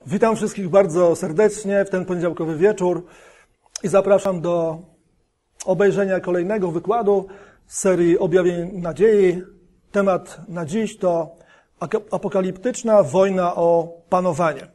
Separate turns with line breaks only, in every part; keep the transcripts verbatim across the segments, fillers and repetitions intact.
Witam wszystkich bardzo serdecznie w ten poniedziałkowy wieczór i zapraszam do obejrzenia kolejnego wykładu z serii Objawień Nadziei. Temat na dziś to apokaliptyczna wojna o panowanie.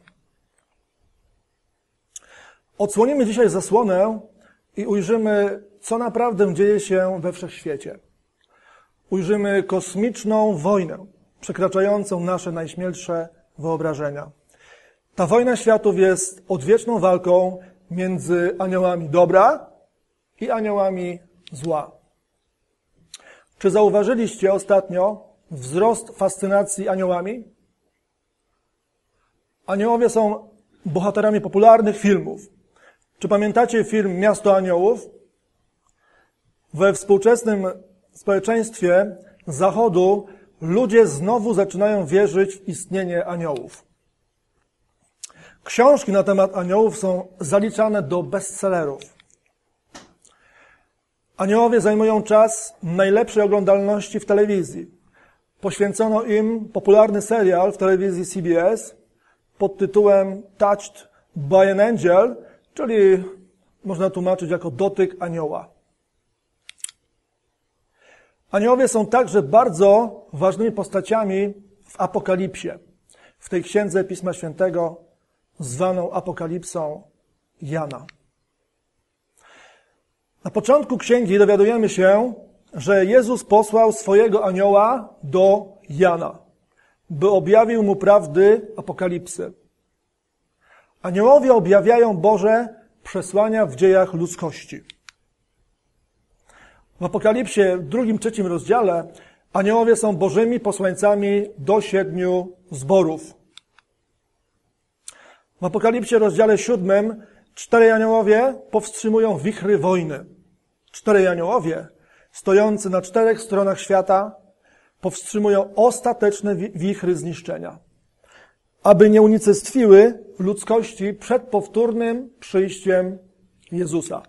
Odsłonimy dzisiaj zasłonę i ujrzymy, co naprawdę dzieje się we wszechświecie. Ujrzymy kosmiczną wojnę, przekraczającą nasze najśmielsze wyobrażenia. Ta wojna światów jest odwieczną walką między aniołami dobra i aniołami zła. Czy zauważyliście ostatnio wzrost fascynacji aniołami? Aniołowie są bohaterami popularnych filmów. Czy pamiętacie film Miasto Aniołów? We współczesnym społeczeństwie Zachodu ludzie znowu zaczynają wierzyć w istnienie aniołów. Książki na temat aniołów są zaliczane do bestsellerów. Aniołowie zajmują czas najlepszej oglądalności w telewizji. Poświęcono im popularny serial w telewizji C B S pod tytułem Touched by an Angel, czyli można tłumaczyć jako dotyk anioła. Aniołowie są także bardzo ważnymi postaciami w Apokalipsie, w tej księdze Pisma Świętego zwaną Apokalipsą Jana. Na początku księgi dowiadujemy się, że Jezus posłał swojego anioła do Jana, by objawił mu prawdy Apokalipsy. Aniołowie objawiają Boże przesłania w dziejach ludzkości. W Apokalipsie, w drugim, trzecim rozdziale, aniołowie są Bożymi posłańcami do siedmiu zborów. W Apokalipsie, rozdziale siódmym, czterej aniołowie powstrzymują wichry wojny. Czterej aniołowie, stojący na czterech stronach świata, powstrzymują ostateczne wichry zniszczenia, aby nie unicestwiły ludzkości przed powtórnym przyjściem Jezusa.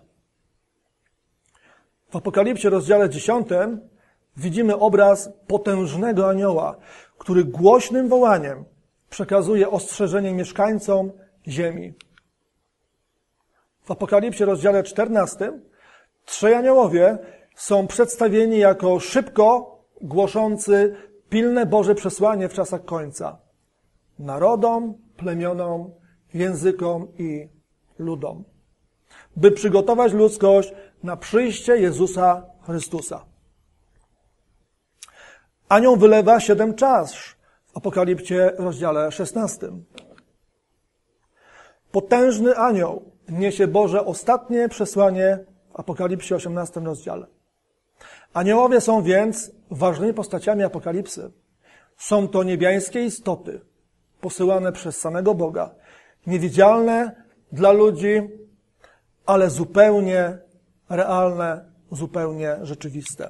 W Apokalipsie, rozdziale dziesiątym, widzimy obraz potężnego anioła, który głośnym wołaniem przekazuje ostrzeżenie mieszkańcom ziemi. W Apokalipsie, rozdziale czternastym, trzej aniołowie są przedstawieni jako szybko głoszący pilne Boże przesłanie w czasach końca narodom, plemionom, językom i ludom, by przygotować ludzkość na przyjście Jezusa Chrystusa. Anioł wylewa siedem czasz w Apokalipsie, rozdziale szesnastym. Potężny anioł niesie Boże ostatnie przesłanie w Apokalipsie, osiemnastym rozdziale. Aniołowie są więc ważnymi postaciami Apokalipsy. Są to niebiańskie istoty posyłane przez samego Boga, niewidzialne dla ludzi, ale zupełnie realne, zupełnie rzeczywiste.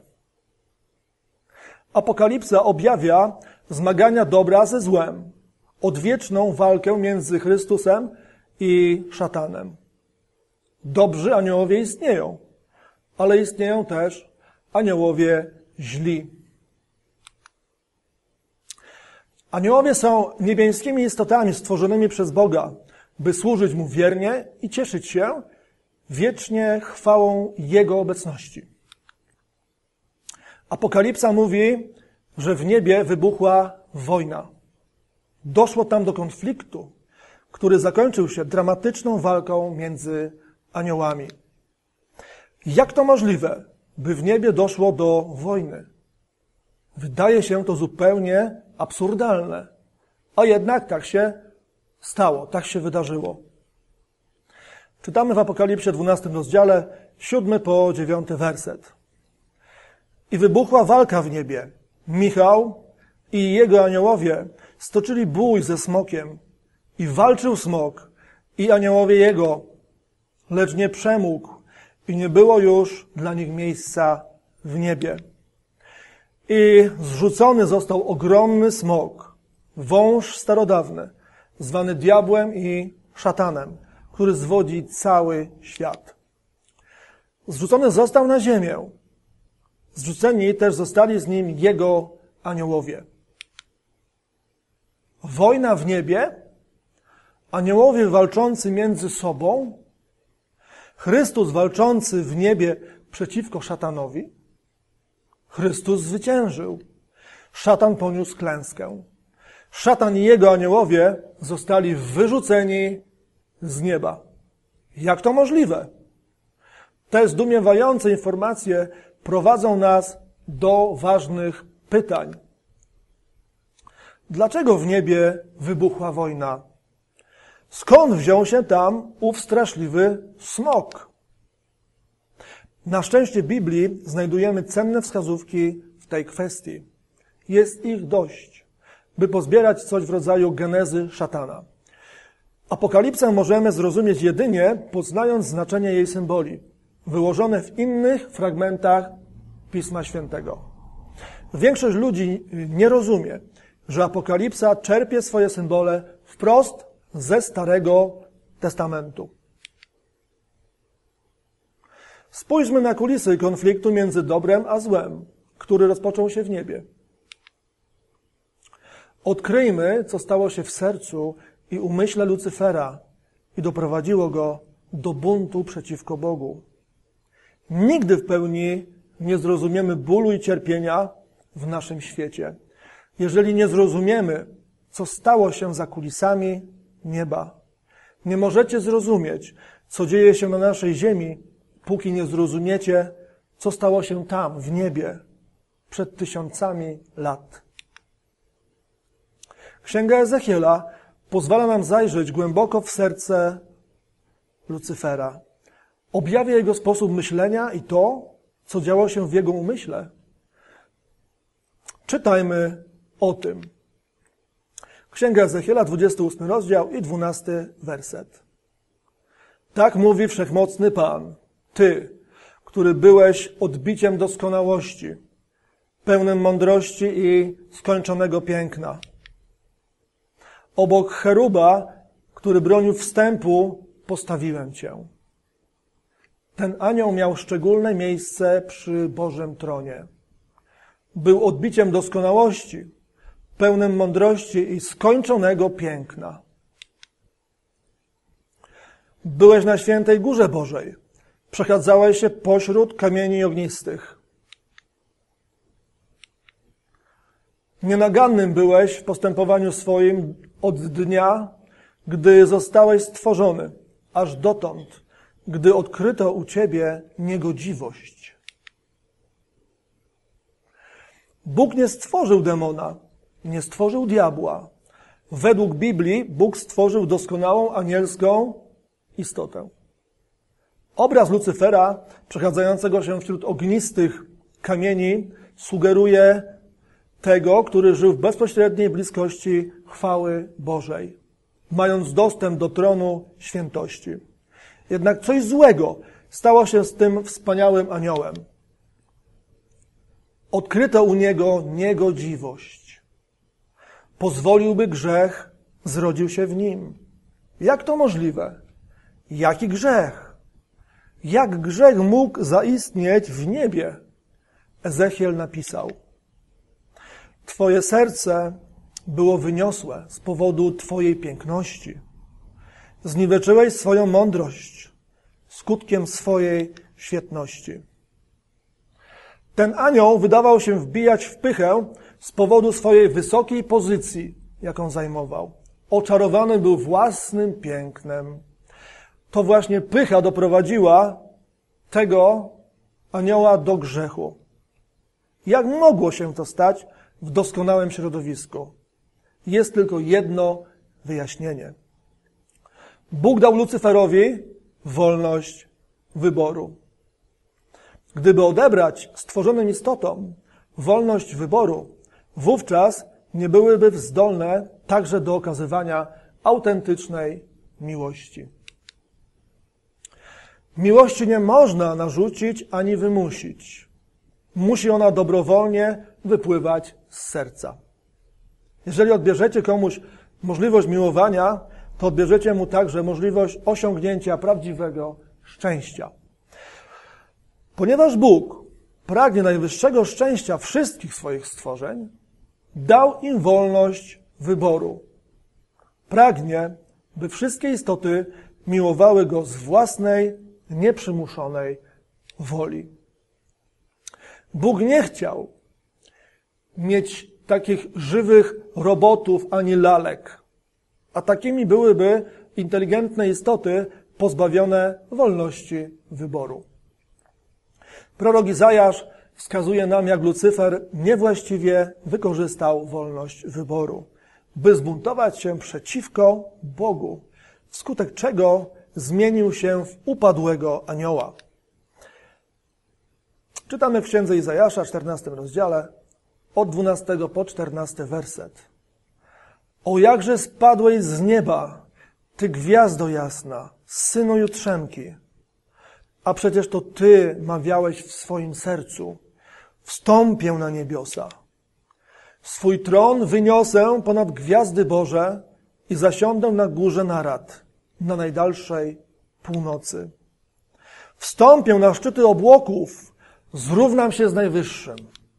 Apokalipsa objawia zmagania dobra ze złem, odwieczną walkę między Chrystusem i szatanem. Dobrzy aniołowie istnieją, ale istnieją też aniołowie źli. Aniołowie są niebiańskimi istotami stworzonymi przez Boga, by służyć Mu wiernie i cieszyć się wiecznie chwałą Jego obecności. Apokalipsa mówi, że w niebie wybuchła wojna. Doszło tam do konfliktu, który zakończył się dramatyczną walką między aniołami. Jak to możliwe, by w niebie doszło do wojny? Wydaje się to zupełnie absurdalne, a jednak tak się stało, tak się wydarzyło. Czytamy w Apokalipsie, dwunastym rozdziale, siódmy po dziewiąty werset. I wybuchła walka w niebie. Michał i jego aniołowie stoczyli bój ze smokiem i walczył smok i aniołowie jego, lecz nie przemógł i nie było już dla nich miejsca w niebie. I zrzucony został ogromny smok, wąż starodawny, zwany diabłem i szatanem, który zwodzi cały świat. Zrzucony został na ziemię. Zrzuceni też zostali z nim jego aniołowie. Wojna w niebie, aniołowie walczący między sobą, Chrystus walczący w niebie przeciwko szatanowi. Chrystus zwyciężył. Szatan poniósł klęskę. Szatan i jego aniołowie zostali wyrzuceni z nieba. Jak to możliwe? Te zdumiewające informacje prowadzą nas do ważnych pytań. Dlaczego w niebie wybuchła wojna? Skąd wziął się tam ów straszliwy smok? Na szczęście Biblii znajdujemy cenne wskazówki w tej kwestii. Jest ich dość, by pozbierać coś w rodzaju genezy szatana. Apokalipsę możemy zrozumieć jedynie poznając znaczenie jej symboli, wyłożone w innych fragmentach Pisma Świętego. Większość ludzi nie rozumie, że Apokalipsa czerpie swoje symbole wprost ze Starego Testamentu. Spójrzmy na kulisy konfliktu między dobrem a złem, który rozpoczął się w niebie. Odkryjmy, co stało się w sercu i umyśle Lucyfera i doprowadziło go do buntu przeciwko Bogu. Nigdy w pełni nie zrozumiemy bólu i cierpienia w naszym świecie, jeżeli nie zrozumiemy, co stało się za kulisami nieba. Nie możecie zrozumieć, co dzieje się na naszej ziemi, póki nie zrozumiecie, co stało się tam, w niebie, przed tysiącami lat. Księga Ezechiela pozwala nam zajrzeć głęboko w serce Lucyfera. Objawia jego sposób myślenia i to, co działo się w jego umyśle. Czytajmy o tym. Księga Ezechiela, dwudziesty ósmy rozdział i dwunasty werset. Tak mówi Wszechmocny Pan, Ty, który byłeś odbiciem doskonałości, pełnym mądrości i skończonego piękna. Obok cheruba, który bronił wstępu, postawiłem Cię. Ten anioł miał szczególne miejsce przy Bożym tronie. Był odbiciem doskonałości, pełnym mądrości i skończonego piękna. Byłeś na świętej górze Bożej. Przechadzałeś się pośród kamieni ognistych. Nienagannym byłeś w postępowaniu swoim od dnia, gdy zostałeś stworzony, aż dotąd, gdy odkryto u Ciebie niegodziwość. Bóg nie stworzył demona, nie stworzył diabła. Według Biblii Bóg stworzył doskonałą anielską istotę. Obraz Lucyfera, przechadzającego się wśród ognistych kamieni, sugeruje tego, który żył w bezpośredniej bliskości chwały Bożej, mając dostęp do tronu świętości. Jednak coś złego stało się z tym wspaniałym aniołem. Odkryto u niego niegodziwość. Pozwolił, by grzech zrodził się w nim. Jak to możliwe? Jaki grzech? Jak grzech mógł zaistnieć w niebie? Ezechiel napisał: Twoje serce było wyniosłe z powodu Twojej piękności. Zniweczyłeś swoją mądrość skutkiem swojej świetności. Ten anioł wydawał się wbijać w pychę z powodu swojej wysokiej pozycji, jaką zajmował. Oczarowany był własnym pięknem. To właśnie pycha doprowadziła tego anioła do grzechu. Jak mogło się to stać w doskonałym środowisku? Jest tylko jedno wyjaśnienie. Bóg dał Lucyferowi wolność wyboru. Gdyby odebrać stworzonym istotom wolność wyboru, wówczas nie byłyby zdolne także do okazywania autentycznej miłości. Miłości nie można narzucić ani wymusić. Musi ona dobrowolnie wypływać z serca. Jeżeli odbierzecie komuś możliwość miłowania, to odbierzecie mu także możliwość osiągnięcia prawdziwego szczęścia. Ponieważ Bóg pragnie najwyższego szczęścia wszystkich swoich stworzeń, dał im wolność wyboru. Pragnie, by wszystkie istoty miłowały Go z własnej, nieprzymuszonej woli. Bóg nie chciał mieć takich żywych robotów ani lalek, a takimi byłyby inteligentne istoty pozbawione wolności wyboru. Prorok Izajasz wskazuje nam, jak Lucyfer niewłaściwie wykorzystał wolność wyboru, by zbuntować się przeciwko Bogu, wskutek czego zmienił się w upadłego anioła. Czytamy w księdze Izajasza, czternastym rozdziale, od dwunastego po czternasty werset. O jakże spadłeś z nieba, ty gwiazdo jasna, synu Jutrzemki, a przecież to ty mawiałeś w swoim sercu, wstąpię na niebiosa. Swój tron wyniosę ponad gwiazdy Boże i zasiądę na górze narad, na najdalszej północy. Wstąpię na szczyty obłoków, zrównam się z Najwyższym.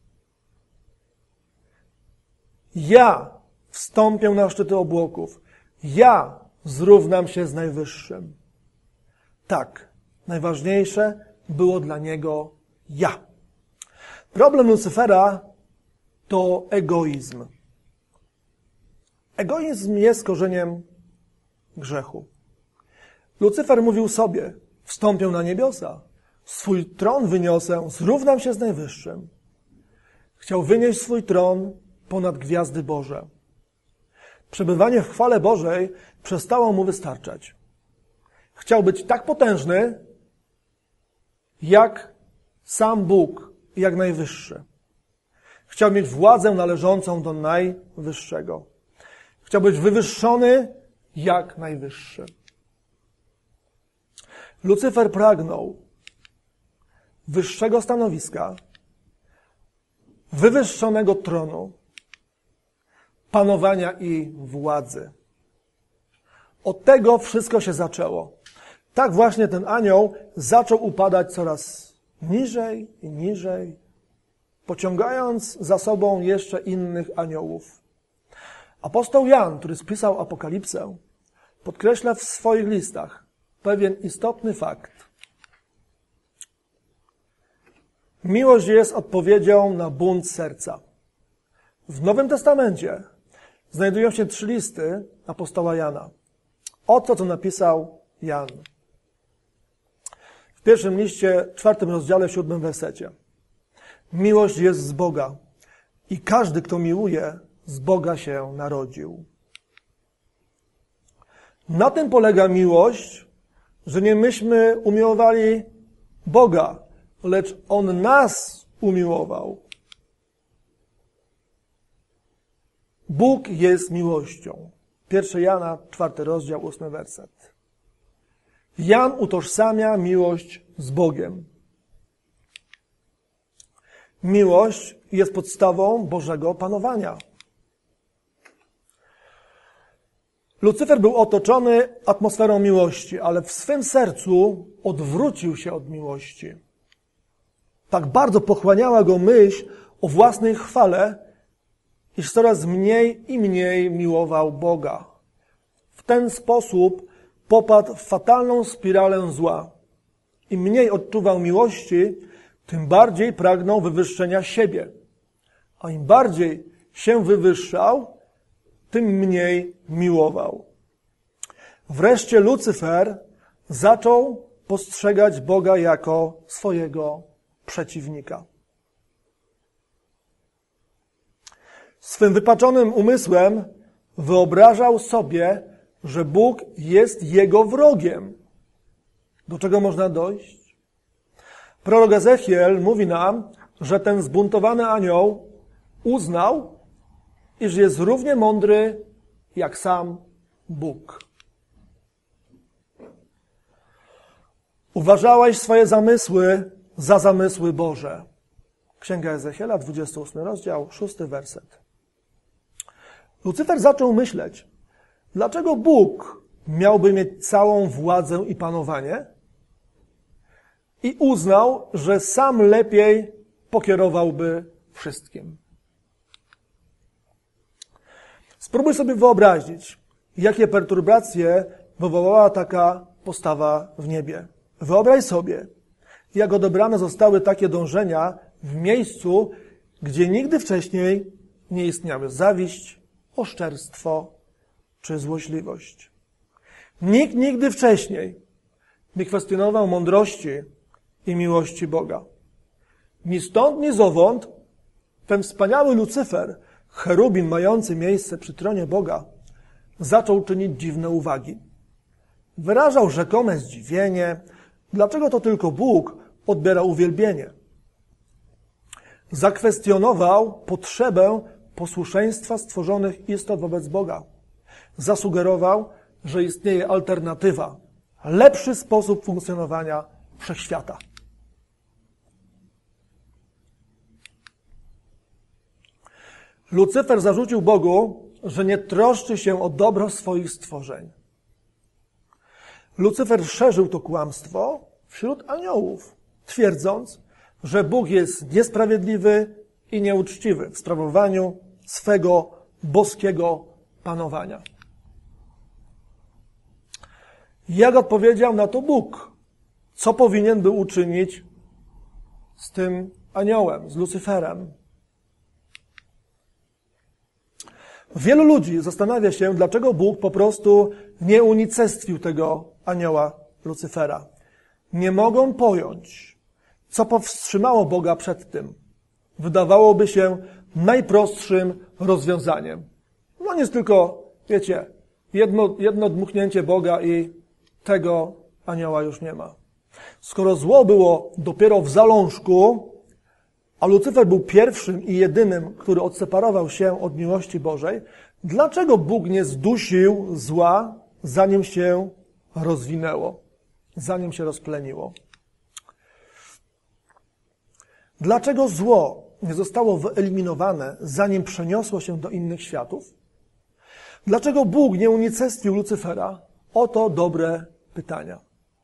Ja wstąpię na szczyty obłoków. Ja zrównam się z Najwyższym. Tak, najważniejsze było dla niego ja. Problem Lucyfera to egoizm. Egoizm jest korzeniem grzechu. Lucyfer mówił sobie, wstąpię na niebiosa, swój tron wyniosę, zrównam się z Najwyższym. Chciał wynieść swój tron ponad gwiazdy Boże. Przebywanie w chwale Bożej przestało mu wystarczać. Chciał być tak potężny, jak sam Bóg, jak Najwyższy. Chciał mieć władzę należącą do Najwyższego. Chciał być wywyższony jak Najwyższy. Lucyfer pragnął wyższego stanowiska, wywyższonego tronu, panowania i władzy. Od tego wszystko się zaczęło. Tak właśnie ten anioł zaczął upadać coraz niżej i niżej, pociągając za sobą jeszcze innych aniołów. Apostoł Jan, który spisał Apokalipsę, podkreśla w swoich listach pewien istotny fakt. Miłość jest odpowiedzią na bunt serca. W Nowym Testamencie znajdują się trzy listy apostoła Jana. Oto, co napisał Jan. W pierwszym liście, czwartym rozdziale, siódmym wersecie. Miłość jest z Boga i każdy, kto miłuje, z Boga się narodził. Na tym polega miłość, że nie myśmy umiłowali Boga, lecz On nas umiłował. Bóg jest miłością. Pierwszy Jana, czwarty rozdział, ósmy werset. Jan utożsamia miłość z Bogiem. Miłość jest podstawą Bożego panowania. Lucyfer był otoczony atmosferą miłości, ale w swym sercu odwrócił się od miłości. Tak bardzo pochłaniała go myśl o własnej chwale, iż coraz mniej i mniej miłował Boga. W ten sposób popadł w fatalną spiralę zła. Im mniej odczuwał miłości, tym bardziej pragnął wywyższenia siebie. A im bardziej się wywyższał, tym mniej miłował. Wreszcie Lucyfer zaczął postrzegać Boga jako swojego przeciwnika. Swym wypaczonym umysłem wyobrażał sobie, że Bóg jest jego wrogiem. Do czego można dojść? Prorok Ezechiel mówi nam, że ten zbuntowany anioł uznał, iż jest równie mądry jak sam Bóg. Uważałeś swoje zamysły za zamysły Boże. Księga Ezechiela, dwudziesty ósmy rozdział, szósty werset. Lucyfer zaczął myśleć, dlaczego Bóg miałby mieć całą władzę i panowanie? I uznał, że sam lepiej pokierowałby wszystkim. Spróbuj sobie wyobrazić, jakie perturbacje wywołała taka postawa w niebie. Wyobraź sobie, jak odebrane zostały takie dążenia w miejscu, gdzie nigdy wcześniej nie istniały zawiść, oszczerstwo czy złośliwość. Nikt nigdy wcześniej nie kwestionował mądrości i miłości Boga. Ni stąd, ni zowąd ten wspaniały Lucyfer, cherubin mający miejsce przy tronie Boga, zaczął czynić dziwne uwagi. Wyrażał rzekome zdziwienie, dlaczego to tylko Bóg odbiera uwielbienie. Zakwestionował potrzebę posłuszeństwa stworzonych istot wobec Boga. Zasugerował, że istnieje alternatywa, lepszy sposób funkcjonowania wszechświata. Lucyfer zarzucił Bogu, że nie troszczy się o dobro swoich stworzeń. Lucyfer szerzył to kłamstwo wśród aniołów, twierdząc, że Bóg jest niesprawiedliwy i nieuczciwy w sprawowaniu swego boskiego panowania. Jak odpowiedział na to Bóg? Co powinien był uczynić z tym aniołem, z Lucyferem? Wielu ludzi zastanawia się, dlaczego Bóg po prostu nie unicestwił tego anioła Lucyfera. Nie mogą pojąć, co powstrzymało Boga przed tym. Wydawałoby się najprostszym rozwiązaniem. No nie jest tylko, wiecie, jedno, jedno dmuchnięcie Boga i tego anioła już nie ma. Skoro zło było dopiero w zalążku, a Lucyfer był pierwszym i jedynym, który odseparował się od miłości Bożej, dlaczego Bóg nie zdusił zła, zanim się rozwinęło, zanim się rozpleniło? Dlaczego zło nie zostało wyeliminowane, zanim przeniosło się do innych światów? Dlaczego Bóg nie unicestwił Lucyfera? Oto dobre pytania.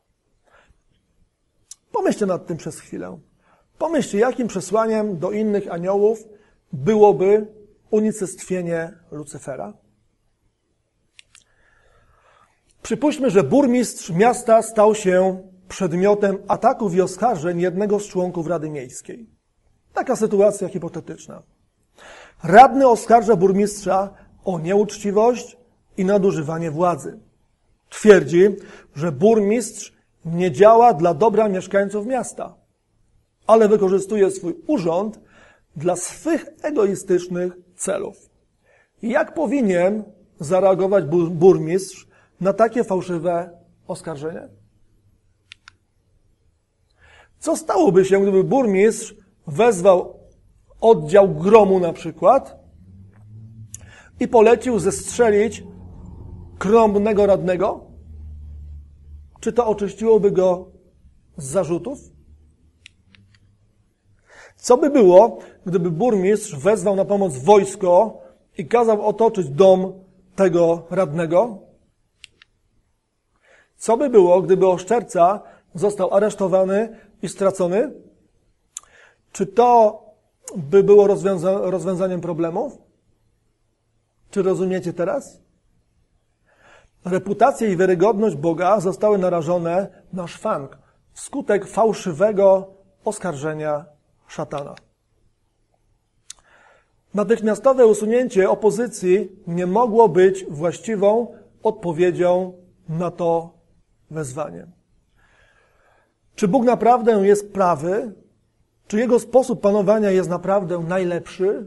Pomyślcie nad tym przez chwilę. Pomyślcie, jakim przesłaniem do innych aniołów byłoby unicestwienie Lucyfera. Przypuśćmy, że burmistrz miasta stał się przedmiotem ataków i oskarżeń jednego z członków Rady Miejskiej. Taka sytuacja hipotetyczna. Radny oskarża burmistrza o nieuczciwość i nadużywanie władzy. Twierdzi, że burmistrz nie działa dla dobra mieszkańców miasta, ale wykorzystuje swój urząd dla swych egoistycznych celów. Jak powinien zareagować burmistrz na takie fałszywe oskarżenie? Co stałoby się, gdyby burmistrz wezwał oddział gromu na przykład i polecił zestrzelić krąbnego radnego? Czy to oczyściłoby go z zarzutów? Co by było, gdyby burmistrz wezwał na pomoc wojsko i kazał otoczyć dom tego radnego? Co by było, gdyby oszczerca został aresztowany i stracony? Czy to by było rozwiąza- rozwiązaniem problemów? Czy rozumiecie teraz? Reputacja i wiarygodność Boga zostały narażone na szwank wskutek fałszywego oskarżenia szatana. Natychmiastowe usunięcie opozycji nie mogło być właściwą odpowiedzią na to wezwanie. Czy Bóg naprawdę jest prawy? Czy Jego sposób panowania jest naprawdę najlepszy?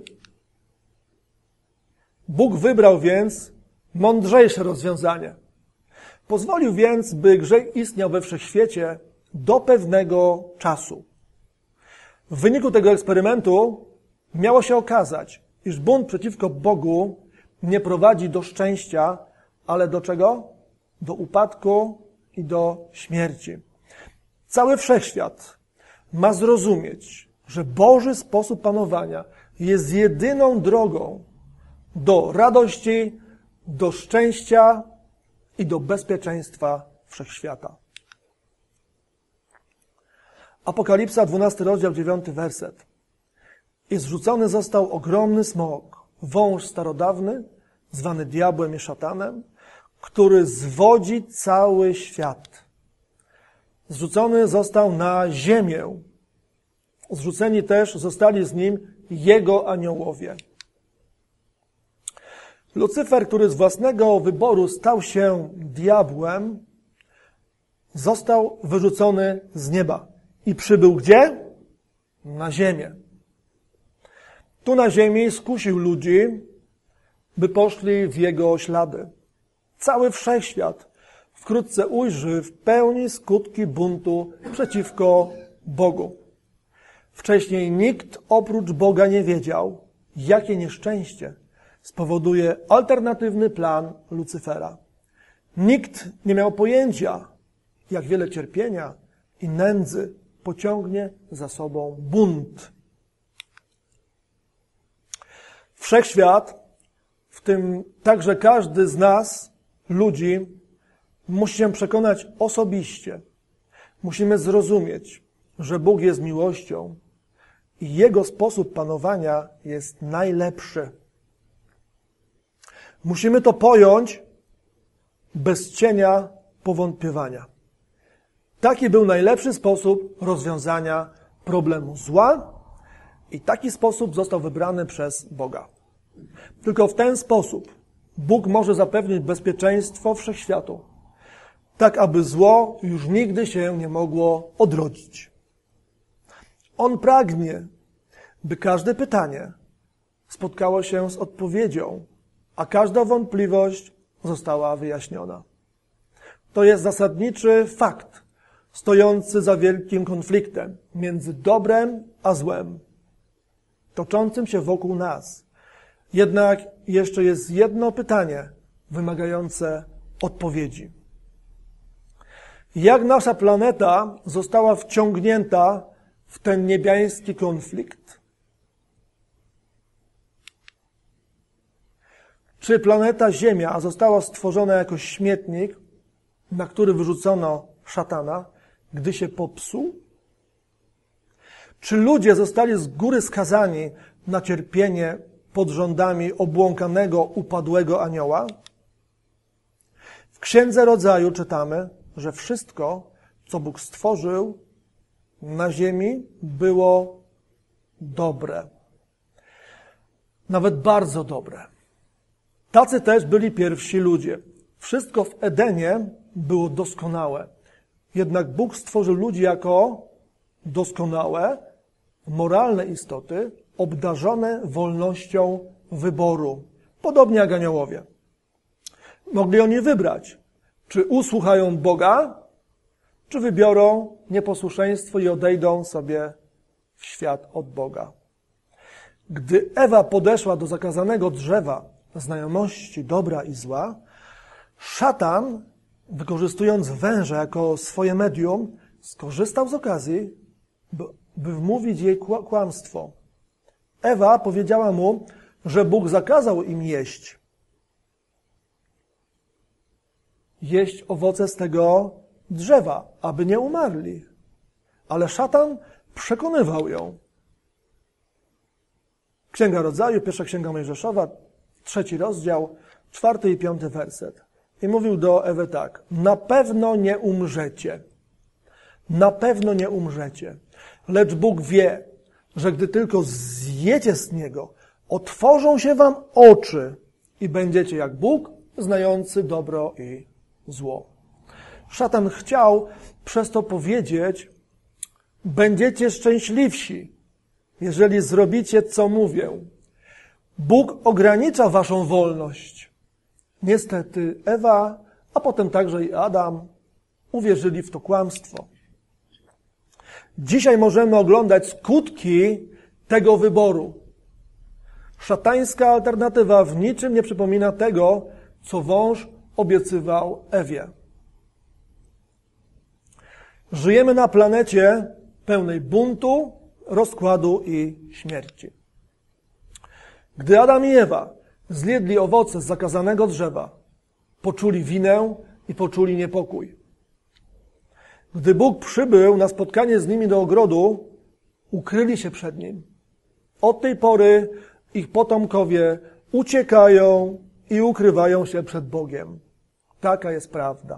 Bóg wybrał więc mądrzejsze rozwiązanie. Pozwolił więc, by grzech istniał we wszechświecie do pewnego czasu. W wyniku tego eksperymentu miało się okazać, iż bunt przeciwko Bogu nie prowadzi do szczęścia, ale do czego? Do upadku i do śmierci. Cały wszechświat ma zrozumieć, że Boży sposób panowania jest jedyną drogą do radości, do szczęścia i do bezpieczeństwa wszechświata. Apokalipsa, dwunasty rozdział, dziewiąty werset. I zrzucony został ogromny smok, wąż starodawny, zwany diabłem i szatanem, który zwodzi cały świat. Zrzucony został na ziemię. Zrzuceni też zostali z nim jego aniołowie. Lucyfer, który z własnego wyboru stał się diabłem, został wyrzucony z nieba. I przybył gdzie? Na ziemię. Tu na ziemi skusił ludzi, by poszli w jego ślady. Cały wszechświat wkrótce ujrzy w pełni skutki buntu przeciwko Bogu. Wcześniej nikt oprócz Boga nie wiedział, jakie nieszczęście spowoduje alternatywny plan Lucyfera. Nikt nie miał pojęcia, jak wiele cierpienia i nędzy pociągnie za sobą bunt. Wszechświat, w tym także każdy z nas, ludzi, musi się przekonać osobiście. Musimy zrozumieć, że Bóg jest miłością i Jego sposób panowania jest najlepszy. Musimy to pojąć bez cienia powątpiewania. Taki był najlepszy sposób rozwiązania problemu zła i taki sposób został wybrany przez Boga. Tylko w ten sposób Bóg może zapewnić bezpieczeństwo wszechświatu, tak aby zło już nigdy się nie mogło odrodzić. On pragnie, by każde pytanie spotkało się z odpowiedzią, a każda wątpliwość została wyjaśniona. To jest zasadniczy fakt stojący za wielkim konfliktem między dobrem a złem, toczącym się wokół nas. Jednak jeszcze jest jedno pytanie wymagające odpowiedzi. Jak nasza planeta została wciągnięta w ten niebiański konflikt? Czy planeta Ziemia została stworzona jako śmietnik, na który wyrzucono szatana, gdy się popsuł? Czy ludzie zostali z góry skazani na cierpienie pod rządami obłąkanego, upadłego anioła? W Księdze Rodzaju czytamy, że wszystko, co Bóg stworzył na ziemi, było dobre. Nawet bardzo dobre. Tacy też byli pierwsi ludzie. Wszystko w Edenie było doskonałe. Jednak Bóg stworzył ludzi jako doskonałe, moralne istoty, obdarzone wolnością wyboru. Podobnie jak aniołowie. Mogli oni wybrać, czy usłuchają Boga, czy wybiorą nieposłuszeństwo i odejdą sobie w świat od Boga. Gdy Ewa podeszła do zakazanego drzewa znajomości dobra i zła, szatan, wykorzystując węża jako swoje medium, skorzystał z okazji, by, by wmówić jej kłamstwo. Ewa powiedziała mu, że Bóg zakazał im jeść. Jeść owoce z tego drzewa, aby nie umarli. Ale szatan przekonywał ją. Księga Rodzaju, pierwsza księga Mojżeszowa, trzeci rozdział, czwarty i piąty werset. I mówił do Ewy tak: na pewno nie umrzecie. Na pewno nie umrzecie. Lecz Bóg wie, że gdy tylko zjecie z niego, otworzą się wam oczy i będziecie jak Bóg, znający dobro i zło. Szatan chciał przez to powiedzieć: będziecie szczęśliwsi, jeżeli zrobicie, co mówię. Bóg ogranicza waszą wolność. Niestety Ewa, a potem także i Adam uwierzyli w to kłamstwo. Dzisiaj możemy oglądać skutki tego wyboru. Szatańska alternatywa w niczym nie przypomina tego, co wąż obiecywał Ewie. Żyjemy na planecie pełnej buntu, rozkładu i śmierci. Gdy Adam i Ewa zjedli owoce z zakazanego drzewa, poczuli winę i poczuli niepokój. Gdy Bóg przybył na spotkanie z nimi do ogrodu, ukryli się przed Nim. Od tej pory ich potomkowie uciekają i ukrywają się przed Bogiem. Taka jest prawda.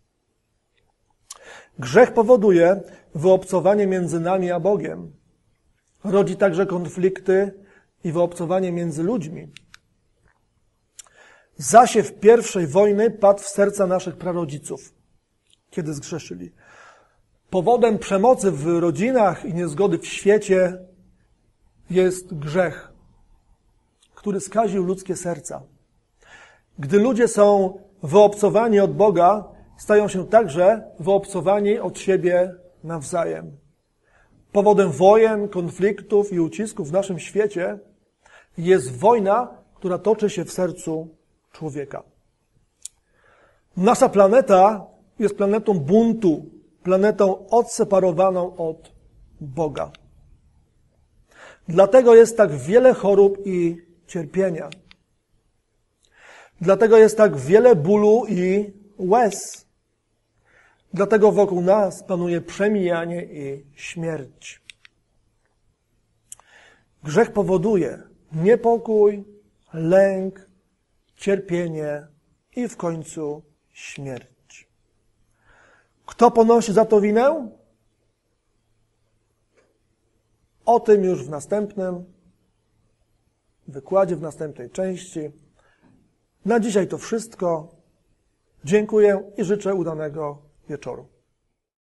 Grzech powoduje wyobcowanie między nami a Bogiem. Rodzi także konflikty i wyobcowanie między ludźmi. Zasiew pierwszej wojny padł w serca naszych prarodziców, kiedy zgrzeszyli. Powodem przemocy w rodzinach i niezgody w świecie jest grzech, który skaził ludzkie serca. Gdy ludzie są wyobcowani od Boga, stają się także wyobcowani od siebie nawzajem. Powodem wojen, konfliktów i ucisków w naszym świecie jest wojna, która toczy się w sercu człowieka. Nasza planeta jest planetą buntu, planetą odseparowaną od Boga. Dlatego jest tak wiele chorób i cierpienia. Dlatego jest tak wiele bólu i łez. Dlatego wokół nas panuje przemijanie i śmierć. Grzech powoduje niepokój, lęk, cierpienie i w końcu śmierć. Kto ponosi za to winę? O tym już w następnym wykładzie, w następnej części. Na dzisiaj to wszystko. Dziękuję i życzę udanego wieczoru.